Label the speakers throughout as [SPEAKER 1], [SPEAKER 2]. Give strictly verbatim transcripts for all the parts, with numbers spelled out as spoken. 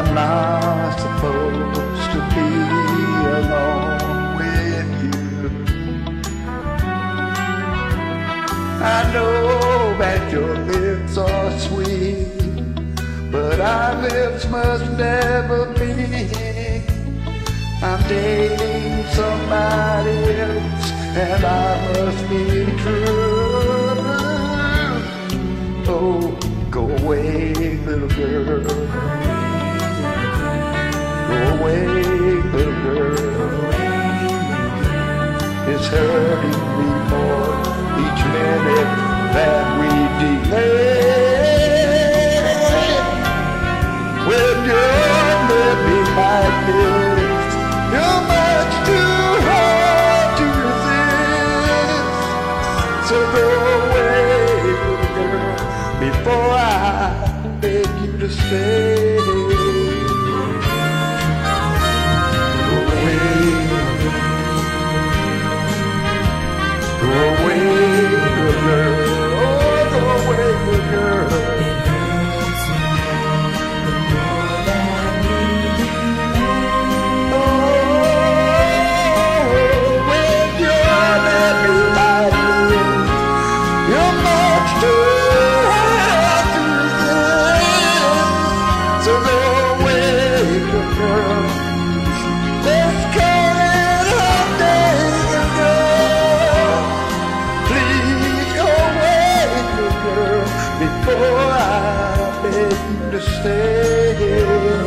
[SPEAKER 1] I'm not supposed to be alone with you. I know that your lips are sweet, but our lips must never meet. I'm dating somebody else, and I must be true. Oh, go away, little girl. Go away, little girl. It's hurting me more each minute that we delay. When you're living like this, you're much too hard to resist. So go away, little girl, before I beg you to stay. Go away, go away, little girl. Oh, go away, little girl. Before I beg you to stay.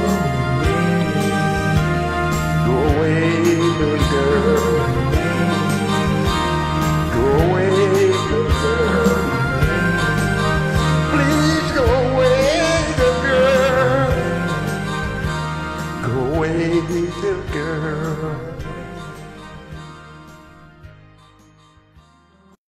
[SPEAKER 1] Go away, little girl. Go away, little girl. Please go away, little girl. Go away, little girl.